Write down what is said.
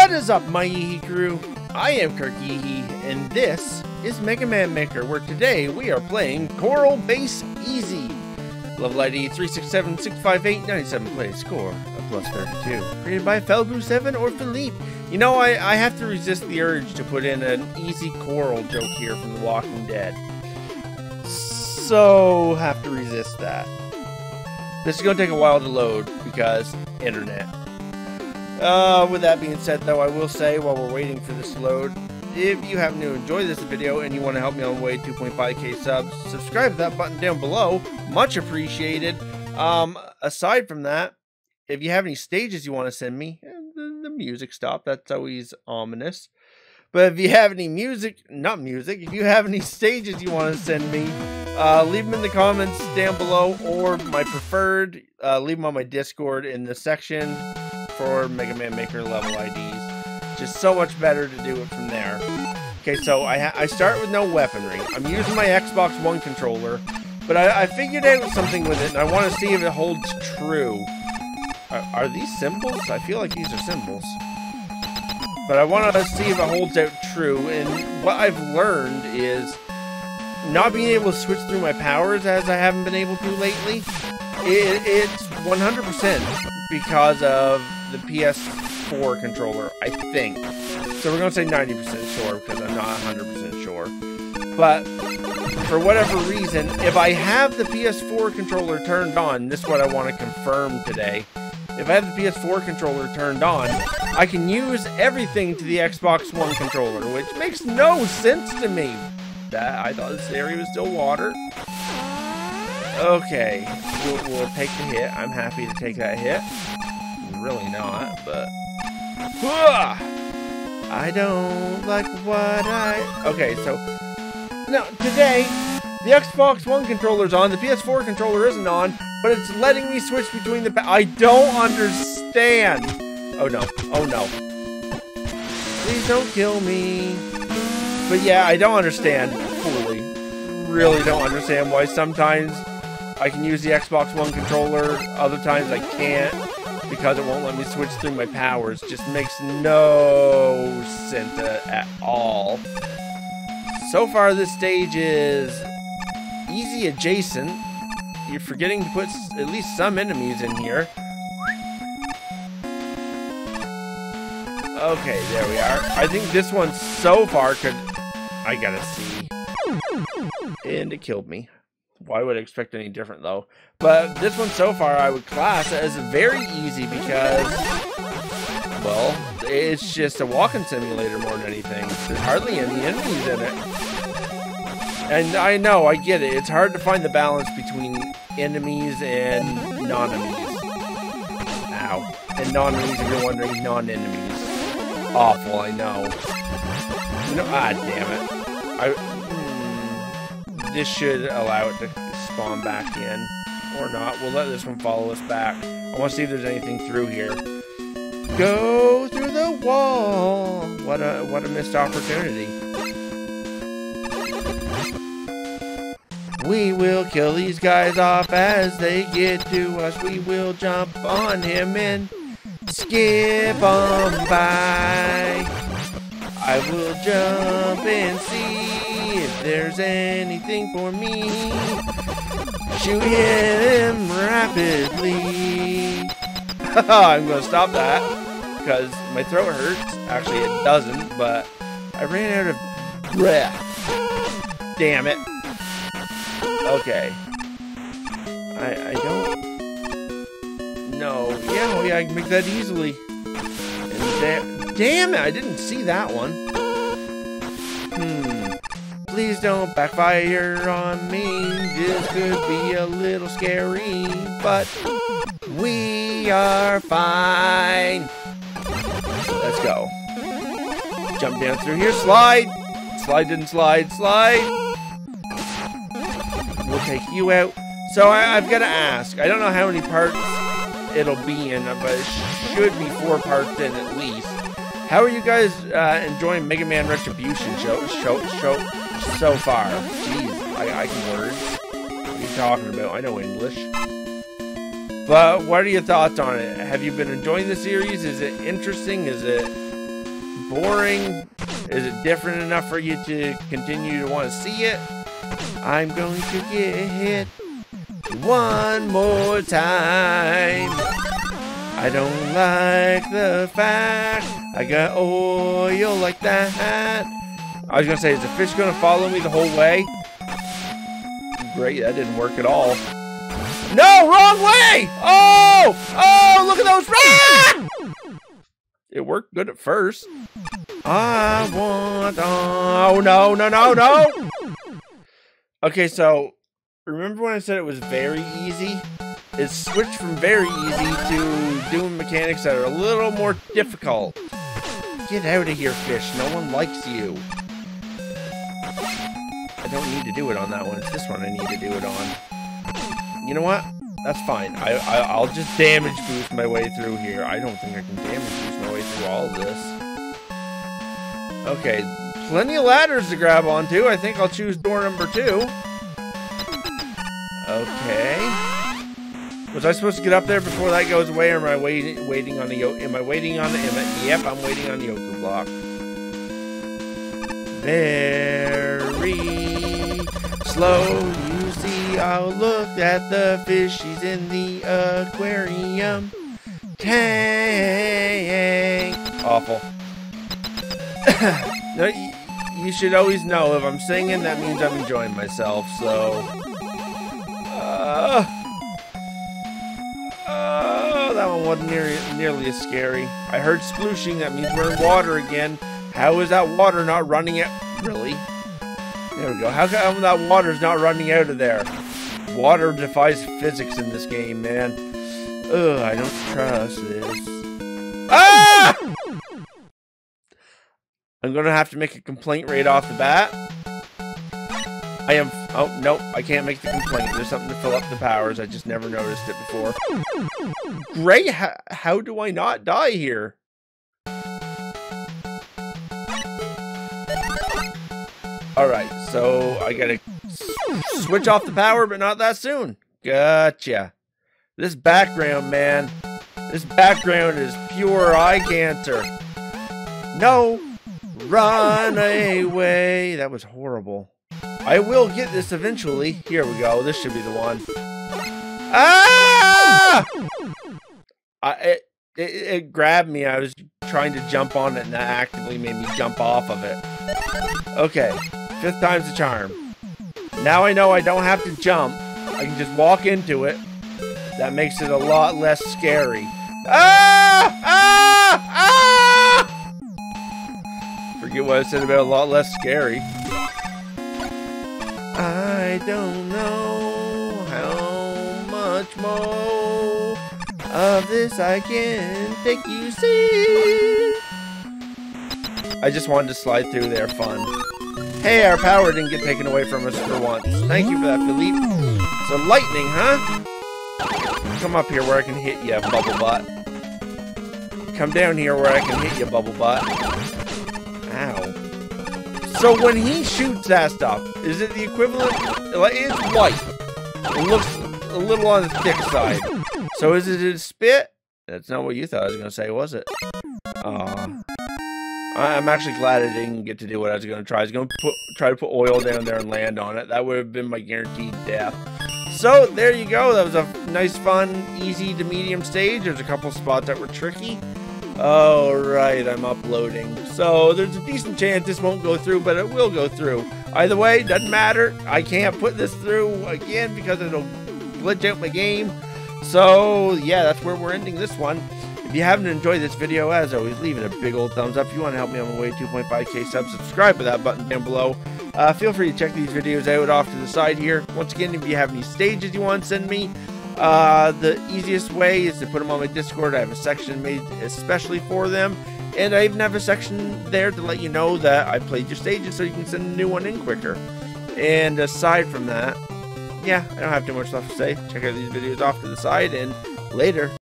What is up, my Yee crew? I am Kirk Yee, and this is Mega Man Maker, where today we are playing Coral Base Easy. Level ID 367-658-97, play score of +32. Created by Felbu7 or Philippe. You know, I have to resist the urge to put in an easy Coral joke here from The Walking Dead. So, have to resist that. This is going to take a while to load because internet. With that being said, though, I will say while we're waiting for this to load, if you happen to enjoy this video and you want to help me on the way to 2.5k subs, subscribe to that button down below. Much appreciated. Aside from that, if you have any stages you want to send me, the music stopped. That's always ominous. But if you have any if you have any stages you want to send me, leave them in the comments down below, or my preferred, leave them on my Discord in the section for Mega Man Maker level IDs. Just so much better to do it from there. Okay, so I start with no weaponry. I'm using my Xbox One controller, but I figured out something with it, and I want to see if it holds true. Are these symbols? I feel like these are symbols. But I want to see if it holds out true, and what I've learned is not being able to switch through my powers as I haven't been able to lately. It's 100% because of the PS4 controller, I think. So we're going to say 90% sure because I'm not 100% sure. But for whatever reason, if I have the PS4 controller turned on, this is what I want to confirm today. If I have the PS4 controller turned on, I can use everything to the Xbox One controller, which makes no sense to me. I thought this area was still water. Okay, we'll take the hit. I'm happy to take that hit. Really not, but... I don't like what Okay, so... Now, today, the Xbox One controller's on, the PS4 controller isn't on, but it's letting me switch between the... I don't understand! Oh no, oh no. Please don't kill me. But yeah, I don't understand fully. Really don't understand why sometimes I can use the Xbox One controller, other times I can't, because it won't let me switch through my powers. Just makes no sense at all. So far, this stage is easy adjacent. You're forgetting to put at least some enemies in here. Okay, there we are. I think this one so far could... I gotta see. And it killed me. Why would I expect any different, though? But this one so far I would class as very easy because, well, it's just a walking simulator more than anything. There's hardly any enemies in it. And I know, I get it. It's hard to find the balance between enemies and non-enemies. Ow. And non-enemies, if you're wondering, non-enemies. Awful, I know. You know, damn it. This should allow it to spawn back in. Or not. We'll let this one follow us back. I want to see if there's anything through here. Go through the wall! What a missed opportunity. We will kill these guys off as they get to us. We will jump on him and skip on by. I will jump and see if there's anything for me. Shoot him rapidly. I'm going to stop that because my throat hurts. Actually, it doesn't, but I ran out of breath. Damn it. Okay. I don't... No. Yeah, I can make that easily. And damn it, I didn't see that one. Please don't backfire on me. This could be a little scary, but we are fine. Let's go. Jump down through here. Slide. Slide didn't slide. Slide. We'll take you out. So I've got to ask. I don't know how many parts it'll be in, but it should be 4 parts in at least. How are you guys enjoying Mega Man Retribution show so far? Jeez, I can words. What are you talking about? I know English. But what are your thoughts on it? Have you been enjoying the series? Is it interesting? Is it boring? Is it different enough for you to continue to want to see it? I'm going to get hit one more time. I don't like the fact I got oil like that. I was gonna say, is the fish gonna follow me the whole way? Great, that didn't work at all. No, wrong way! Oh! Oh, look at those! Ah! It worked good at first. I want... Oh, no, no, no, no! Okay, so, remember when I said it was very easy? It's switched from very easy to doing mechanics that are a little more difficult. Get out of here, fish. No one likes you. I don't need to do it on that one. It's this one I need to do it on. You know what? That's fine. I'll just damage boost my way through here. I don't think I can damage boost my way through all of this. Okay, plenty of ladders to grab onto. I think I'll choose door number 2. Okay. Was I supposed to get up there before that goes away, or am I waiting on the yoke? Am I waiting on the? Yep, I'm waiting on the Yoku block. Very slow, you see. I'll look at the fishies in the aquarium tank. Awful. No, you should always know if I'm singing, that means I'm enjoying myself. So. That one wasn't nearly as scary. I heard splooshing, that means we're in water again. How is that water not running out? Really? There we go. How come that water's not running out of there? Water defies physics in this game, man. Ugh, I don't trust this. Ah! I'm gonna have to make a complaint right off the bat. Oh, nope, I can't make the complaint. There's something to fill up the powers. I just never noticed it before. Great, how do I not die here? Alright, so I gotta switch off the power, but not that soon. Gotcha. This background, man. This background is pure eye cancer. No! Run away! That was horrible. I will get this eventually. Here we go. This should be the one. Ah! It grabbed me. I was trying to jump on it, and that actively made me jump off of it. Okay. 5th time's the charm. Now I know I don't have to jump. I can just walk into it. That makes it a lot less scary. Ah! Ah! Ah! Forget what I said about a lot less scary. I don't know how much more of this I can take, you see. I just wanted to slide through there, fun. Hey, our power didn't get taken away from us for once. Thank you for that, Philippe. So lightning, huh? Come up here where I can hit you, Bubble Butt. Come down here where I can hit you, Bubble Butt. Ow. So when he shoots that stuff, is it the equivalent? It's white. It looks a little on the thick side. So is it his spit? That's not what you thought I was going to say, was it? Aw. I'm actually glad I didn't get to do what I was going to try. I was going to try to put oil down there and land on it. That would have been my guaranteed death. So there you go. That was a nice, fun, easy to medium stage. There's a couple spots that were tricky. Alright, I'm uploading. So there's a decent chance this won't go through, but it will go through. Either way, doesn't matter. I can't put this through again because it'll glitch out my game. So yeah, that's where we're ending this one. If you haven't enjoyed this video, as always, leave it a big old thumbs up. If you want to help me on my way to 2.5k subs, subscribe with that button down below. Feel free to check these videos out off to the side here. Once again, if you have any stages you want to send me, the easiest way is to put them on my Discord. I have a section made especially for them, and I even have a section there to let you know that I played your stages so you can send a new one in quicker. And aside from that, yeah, I don't have too much left to say. Check out these videos off to the side, and later.